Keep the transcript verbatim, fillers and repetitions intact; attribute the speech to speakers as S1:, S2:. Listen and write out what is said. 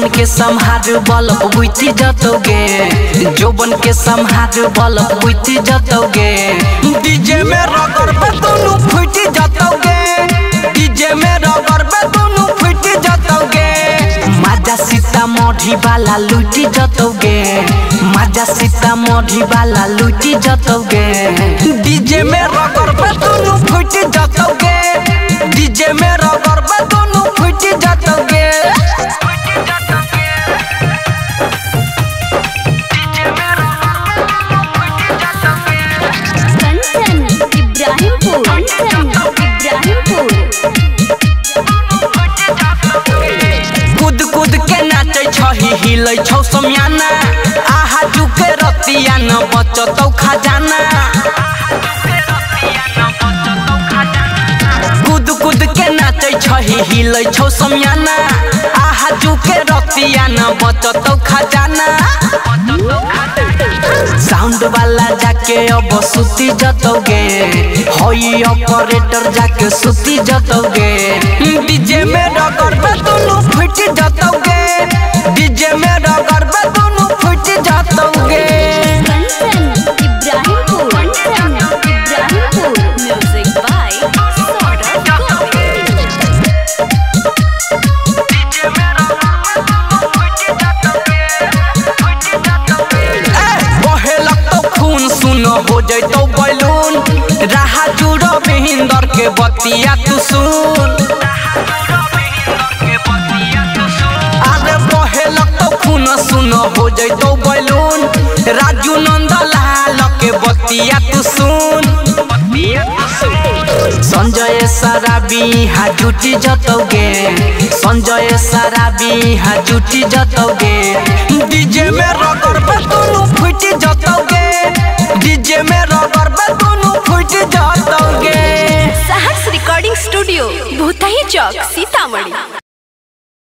S1: के संहार बल बुझती जतोगे, जोबन के संहार बल बुझती जतोगे। डीजे में रगड़ पे दोनों फूटी जतोगे, डीजे में रगड़ पे दोनों फूटी जतोगे। माजा सीतामढ़ी वाला लूटी जतोगे, माजा सीतामढ़ी वाला लूटी जतोगे। डीजे में रगड़ पे दोनों फूटी जतोगे, डीजे में रगड़ पे दोनों फूटी जतोगे।
S2: कंचन इब्राहिमपुर, कंचन इब्राहिमपुर।
S1: कूद कूद के नाचे छही हिलै छौ समियाना, आहा जुके रतिया न बचतौ खजाना। कूद कूद के नाचे छही हिलै छौ समियाना, आहा जुके रतिया न बचतौ खजाना। साउंड वाला जाके अब सुती जतोगे, होई ऑपरेटर जाके सुती जतोगे। डीजे में रगड़ पे दोनों फूट जतोगे, डीजे में रगड़ पे दोनों फूट जतोगे।
S2: कंचन इब्राहिमपुर, कंचन इब्राहिमपुर। Music by Saurabh Govil.
S1: सुन हो जैतो बैलून, राहा जुड़ो बिहिंदर के बतिया तू सुन। अरे बहे लगतो खून सुन हो जैतो बैलून, राजू नंदलाल के बतिया तू सुन। संजय सराबी हाजुटी जतोगे, संजय सराबी हाजुटी जतोगे। डीजे में रगड़ पे दोनों फूटी जतोगे, डीजे में रगड़ पे दोनों फूटी जतोगे।
S2: Saharsh recording studio Bhutahi Chowk Sitamarhi.